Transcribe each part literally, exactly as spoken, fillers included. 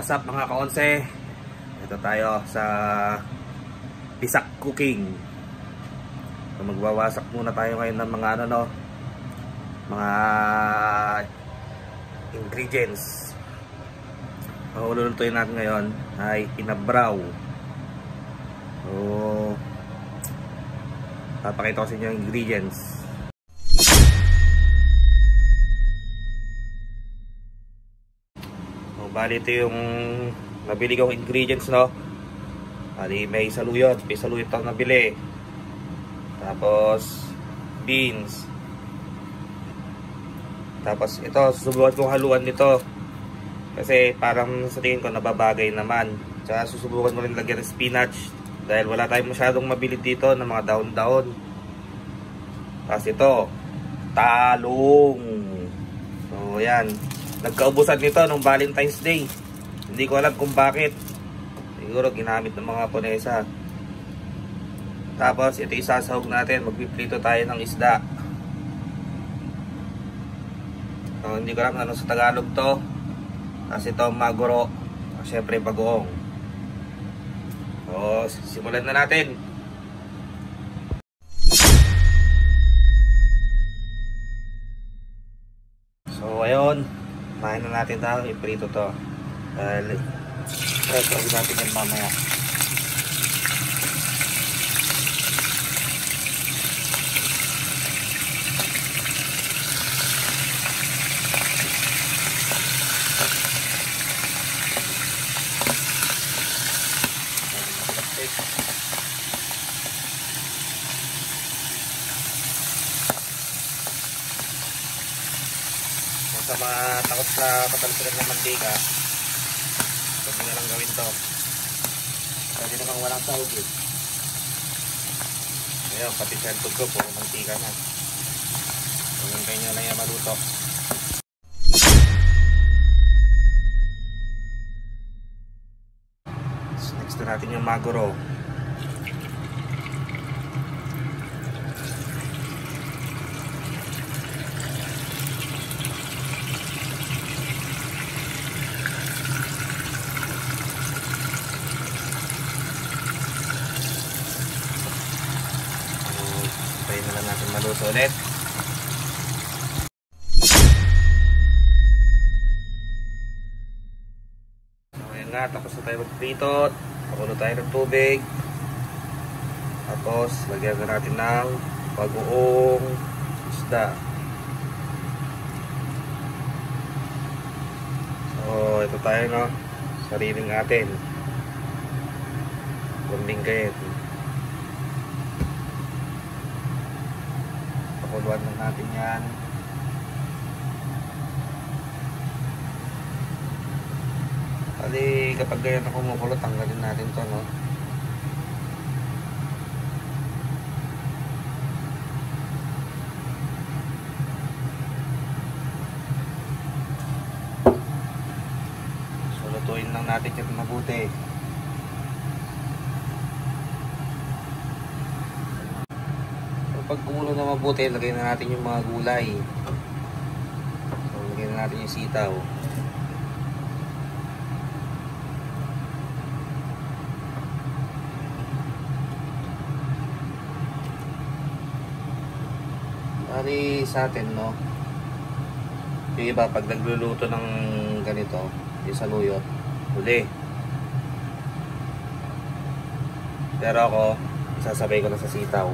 What's up mga kaonse? Ito tayo sa Pisak Cooking. So, magwawasak muna tayo ngayon ng mga ano no, mga ingredients. Ang ululutuin natin ngayon ay pinabraw. So, papakita ko sa inyo yung ingredients. So, bali ito yung nabili kong ingredients, no? Bali may saluyot, may saluyot ang nabili. Tapos beans. Tapos ito, susubukan kong haluan nito. Kasi parang sa tingin ko nababagay naman. Tsaka susubukan mo rin lagyan ng spinach. Dahil wala tayong masyadong mabili dito ng mga daon-daon. Tapos ito, talong. So yan, nagkaubusan nito nung Valentine's Day. Hindi ko alam kung bakit. Siguro ginamit ng mga Ponesa. Tapos ito isasahog natin. Magpiprito tayo ng isda. So, hindi ko alam ano sa Tagalog to. Tapos ito maguro. Siyempre bagoong. So simulan na natin. So ayun, mahin na natin tayo. Iprito to. Dahil uh, gawin natin yan mamaya. Kung sa mga takot sa patalsikan ng mantika, pwede na lang gawin to. Pwede namang walang sahog eh. Ayun, pati sentog ko, puro mantika na. Kung kayo nyo lang yan maluto. So, next na natin yung maguro. Tayo na lang natin maluto ulit. So ayan nga, tapos na tayo magprito. Pakulo tayo ng tubig. Tapos lagyan na natin ng bagoong isda. So ito tayo no, sariling atin. Gunding kayo. Pakuluan lang natin yan. Kasi kapag ganyan na kumukulo, tanggalin natin to no. So lutuin lang natin ito mabuti. Pag kumulo na mabuti, lagay na natin yung mga gulay. So, lagay na natin yung sitaw. Bali sa atin, no? Yung iba, pag nagluluto ng ganito, yung saluyot, huli. Pero ako, sasabay ko na sa sitaw.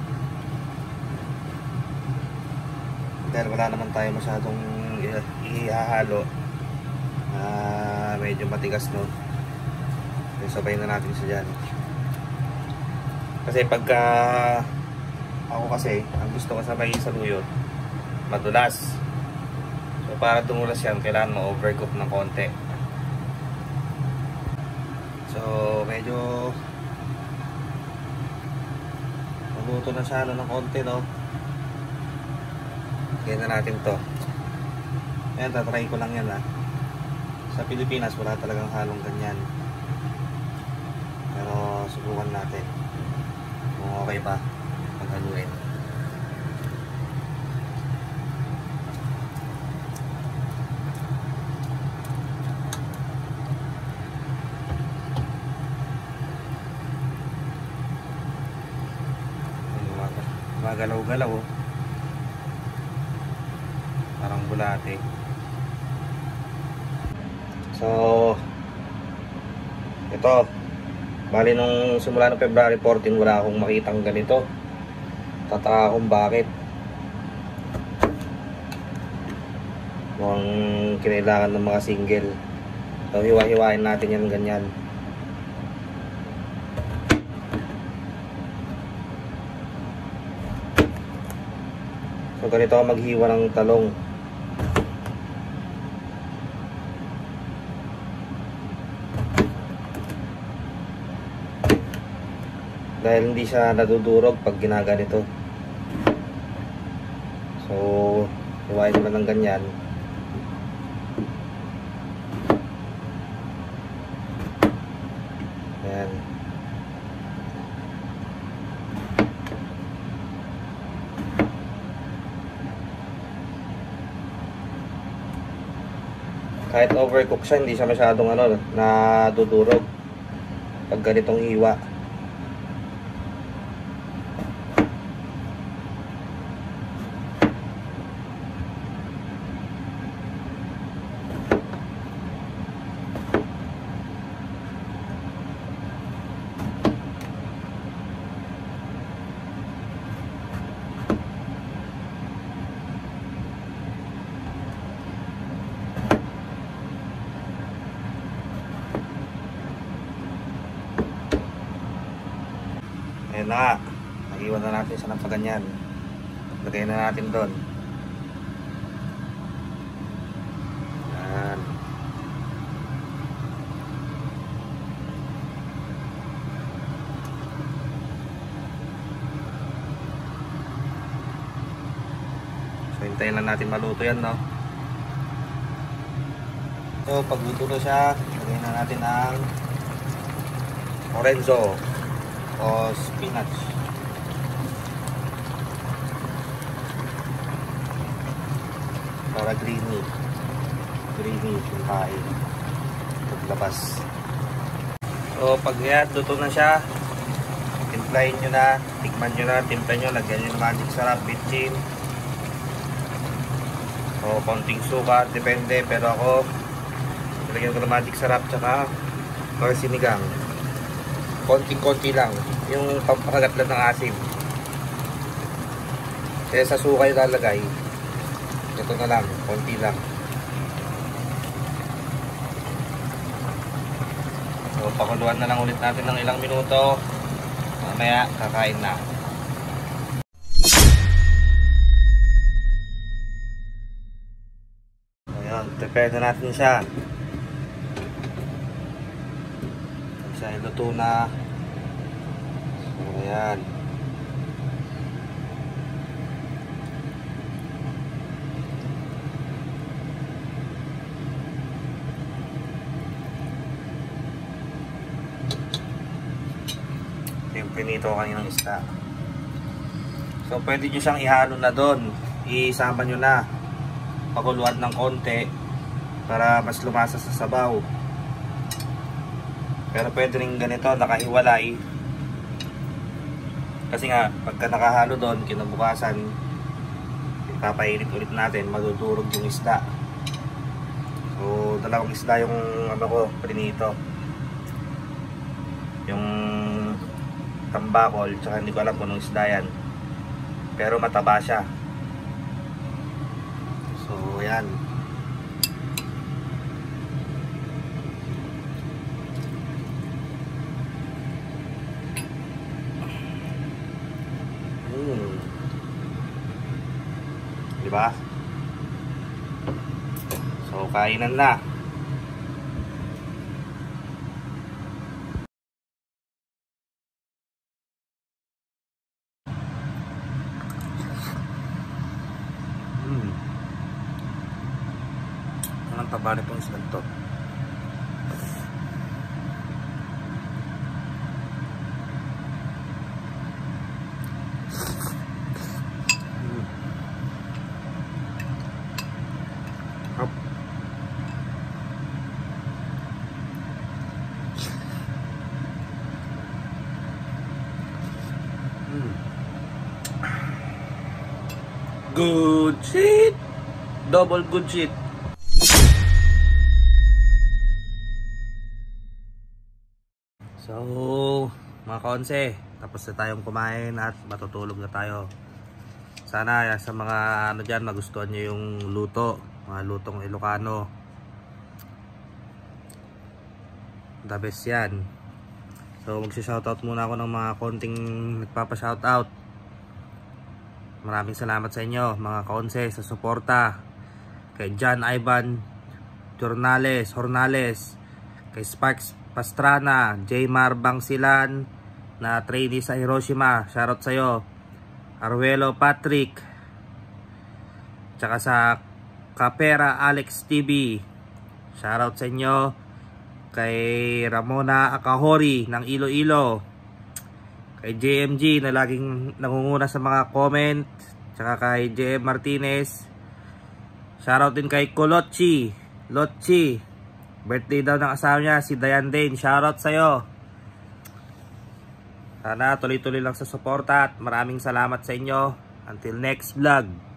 Dahil wala naman tayo masyadong ihahalo, uh, medyo matigas no, sabay na natin siya dyan. Kasi pagka ako kasi ang gusto ko sabay sa saluyot madulas. So para dumulas yan, kailangan ma-overcook ng konti. So medyo maluto na siya ng konti no. Kaya na natin to. Ayan, tatry ko lang yan ha. Sa Pilipinas wala talagang halong ganyan. Pero subukan natin kung okay pa paghaluin. Gumagalaw-galaw oh. Parang bulate. So ito, bali nung simula ng February fourteen wala akong makitang ganito. Tataka akong bakit. Mukhang kinailangan ng mga single. So hiwa-hiwain natin yan ganyan. So ganito ako maghiwa ng talong. Dahil hindi siya nadudurog pag ginaganito. So hiwain mo lang ng ganyan. Ayan. Kahit overcook siya, hindi siya masyadong ano, nadudurog pag ganitong hiwa. Ayan na nga, naiwan na natin siya ng paganyan. Lagay na natin doon. Ayan. So hintayin lang natin maluto yan, no? So pag luto na siya, lagay na natin ang orenzo o spinach. Para greeny. Greeny yung kain. Paglabas. So pag yan, luto na siya, timplahin nyo na, tikman nyo na, timpla nyo, lagyan nyo ng magic sarap, bitchin. O konting suka, depende, pero ako lagyan ko ng magic sarap tsaka or sinigang. Konting-konti lang, yung pampakagat lang ng asim. Kaya sa suka yung lalagay, ito na lang, konti lang. So pakuluan na lang ulit natin ng ilang minuto. Mamaya kakain na. Ayan, prepare na natin siya. Siya iluto na. So ayan. Yung pinito kaninang isda. So pwede nyo siyang ihalo na doon. Isama nyo na. Pakuluan ng konti para mas lumasa sa sabaw. Pero pwede rin ganito, nakahiwalay. Kasi nga, pagka nakahalo doon, kinabukasan, ipapainit ulit natin, madudurog yung isda. So, dalawang isda yung ano ko, prinito. Yung tambakol, tsaka hindi ko alam kung anong isda yan. Pero mataba siya. So, yan. Hmm. Diba? So, kainan na. Hmm. Ang taba nitong isda to. Hmm. Good shit! Double good shit! So, mga kaonse, tapos na tayong kumain at matutulog na tayo. Sana sa mga ano dyan, magustuhan nyo yung luto, mga lutong Ilocano. The best yan. So, magsi-shoutout muna ako ng mga konting nagpapa-shoutout. Maraming salamat sa inyo, mga kaonse, sa suporta. Kay John Ivan Jornales, Hornales, kay Sparks Pastrana, J. Mar Bangsilan na trainee sa Hiroshima, shoutout sa'yo. Arwelo Patrick, tsaka sa Kapera Alex T V, shoutout sa inyo. Kay Ramona Akahori ng Iloilo, kay J M G na laging nangunguna sa mga comment, tsaka kay J M Martinez, shoutout din kay Kolochi Lochi, birthday daw ng asawa niya si Dayan Dane, shoutout sa'yo. Sana tuloy-tuloy lang sa suporta at maraming salamat sa inyo. Until next vlog.